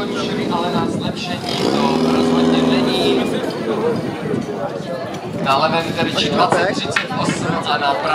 neskončili, ale na zlepšení to rozhodně není. Na levém terči 2038 a na